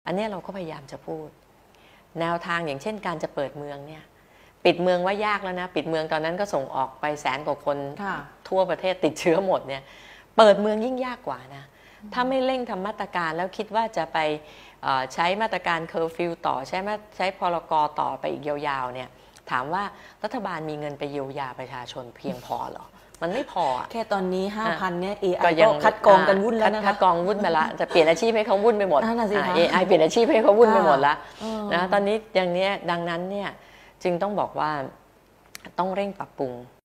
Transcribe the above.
อันนี้เราก็พยายามจะพูดแนวทางอย่างเช่นการจะเปิดเมืองเนี่ยปิดเมืองว่ายากแล้วนะปิดเมืองตอนนั้นก็ส่งออกไป100,000 กว่าคนทั่วประเทศติดเชื้อหมดเนี่ยเปิดเมืองยิ่งยากกว่านะถ้าไม่เร่งทำมาตรการแล้วคิดว่าจะไปใช้มาตรการเคอร์ฟิวต่อใช้พรกต่อไปอีกยาวๆเนี่ยถามว่ารัฐบาลมีเงินไปเยียวยาประชาชนเพียงพอหรอมันไม่พอแค่ตอนนี้ 5,000 เนี่ย AI ก็คัดกรองกันวุ่นแล้วนะคะคัดกรองวุ่นไปละจะเปลี่ยนอาชีพให้เขาวุ่นไปหมด AI เปลี่ยนอาชีพให้เขาวุ่นไปหมดแล้วนะตอนนี้อย่างนี้ดังนั้นเนี่ยจึงต้องบอกว่าต้องเร่งปรับปรุง